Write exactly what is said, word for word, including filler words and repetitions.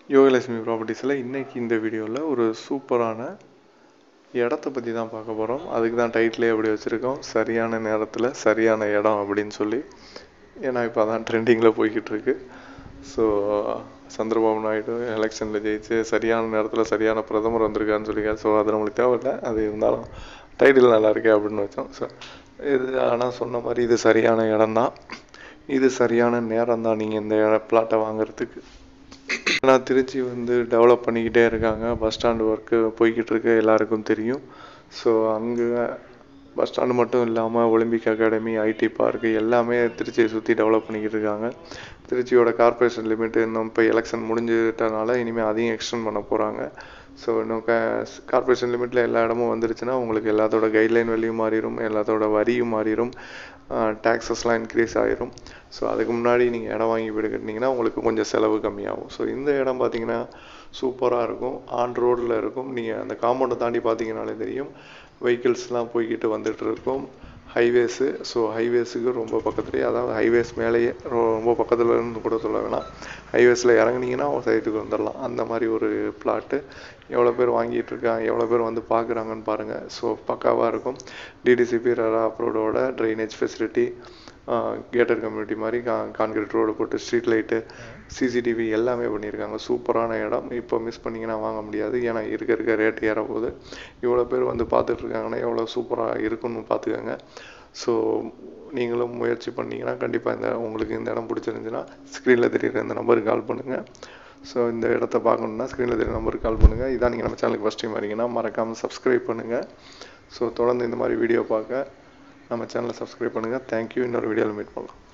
யோகலட்சுமி ப்ராப்பர்ட்டிஸில் இன்றைக்கி இந்த வீடியோவில் ஒரு சூப்பரான இடத்த பற்றி தான் பார்க்க போகிறோம். அதுக்கு தான் டைட்டிலே அப்படி வச்சுருக்கோம், சரியான நேரத்தில் சரியான இடம் அப்படின்னு சொல்லி. ஏன்னா இப்போ அதான் ட்ரெண்டிங்கில் போய்கிட்டு இருக்கு. ஸோ சந்திரபாபு நாயுடு எலெக்ஷனில் ஜெயிச்சு சரியான நேரத்தில் சரியான பிரதமர் வந்திருக்காருன்னு சொல்லியிருக்காரு. ஸோ அது நம்மளுக்கு தேவையில்லை, அது இருந்தாலும் டைட்டில் நல்லா இருக்கே அப்படின்னு வச்சோம். ஸோ இது ஆனால் சொன்ன மாதிரி இது சரியான இடம் தான், இது சரியான நேரம் தான் நீங்கள் இந்த பிளாட்டை வாங்குறதுக்கு. ஏன்னா திருச்சி வந்து டெவலப் பண்ணிக்கிட்டே இருக்காங்க. பஸ் ஸ்டாண்டு ஒர்க்கு போய்கிட்டு இருக்கு, எல்லாருக்கும் தெரியும். ஸோ அங்கே பஸ் ஸ்டாண்டு மட்டும் இல்லாமல் ஒலிம்பிக் அகாடமி, ஐடி பார்க்கு எல்லாமே திருச்சியை சுற்றி டெவலப் பண்ணிக்கிட்டு இருக்காங்க. திருச்சியோட கார்பரேஷன் லிமிட்டு இன்னும் இப்போ எலெக்ஷன் முடிஞ்சிட்டனால இனிமேல் அதையும் எக்ஸ்டெண்ட் பண்ண போகிறாங்க. ஸோ இன்னும் க கார்பரேஷன் லிமிட்டில் எல்லா இடமும் வந்துருச்சுன்னா உங்களுக்கு எல்லாத்தோட கைட்லைன் வேல்யூயும் மாறிடும், எல்லாத்தோட வரியும் மாறிடும், டேக்ஸஸ்லாம் இன்க்ரீஸ் ஆகிரும். ஸோ அதுக்கு முன்னாடி நீங்கள் இடம் வாங்கி வீடு கட்டினீங்கன்னா உங்களுக்கு கொஞ்சம் செலவு கம்மியாகும். ஸோ இந்த இடம் பார்த்தீங்கன்னா சூப்பராக இருக்கும், ஆன் ரோடில் இருக்கும். நீங்கள் அந்த காம்பவுண்டை தாண்டி பார்த்தீங்கன்னாலே தெரியும், வெஹிக்கிள்ஸ்லாம் போய்கிட்டு வந்துட்டு இருக்கும். ஹைவேஸு, ஸோ ஹைவேஸுக்கு ரொம்ப பக்கத்துலேயே, அதாவது ஹைவேஸ் மேலேயே ரொம்ப பக்கத்தில் இருந்து கூட சொல்ல வேணாம், ஹைவேஸில் இறங்குனீங்கன்னா ஒரு சைட்டுக்கு வந்துடலாம். அந்த மாதிரி ஒரு பிளாட்டு. எவ்வளோ பேர் வாங்கிட்டு இருக்காங்க, எவ்வளோ பேர் வந்து பார்க்குறாங்கன்னு பாருங்கள். ஸோ பக்காவாக இருக்கும். டிடிசிபி ரெரா அப்ரூவ்டோட ட்ரைனேஜ் ஃபெசிலிட்டி, கேட்டர் கம்யூனிட்டி மாதிரி கா கான்கிரீட் ரோடு போட்டு ஸ்ட்ரீட் லைட்டு, சிசிடிவி எல்லாமே பண்ணியிருக்காங்க. சூப்பரான இடம். இப்போ மிஸ் பண்ணிங்கன்னா வாங்க முடியாது, ஏன்னா இருக்க இருக்க ரேட் ஏற போகுது. இவ்வளோ பேர் வந்து பார்த்துட்ருக்காங்கன்னா எவ்வளோ சூப்பராக இருக்குன்னு பார்த்துக்கோங்க. ஸோ நீங்களும் முயற்சி பண்ணிங்கன்னா கண்டிப்பாக இந்த உங்களுக்கு இந்த இடம் பிடிச்சிருந்துச்சுன்னா ஸ்க்ரீனில் தெரியுற இந்த நம்பருக்கு கால் பண்ணுங்கள். ஸோ இந்த இடத்த பார்க்கணுன்னா ஸ்க்ரீனில் தெரியுற நம்பருக்கு கால் பண்ணுங்கள். இதான் நீங்கள் நம்ம சேனலுக்கு ஃபஸ்ட் டைம் வரீங்கன்னா மறக்காமல் சப்ஸ்கிரைப் பண்ணுங்கள். ஸோ தொடர்ந்து இந்த மாதிரி வீடியோ பார்க்க நம்ம சேனலை சப்ஸ்கிரைப் பண்ணுங்கள். தேங்க்யூ. இன்னொரு வீடியோவில் மீட் பண்ணலாம்.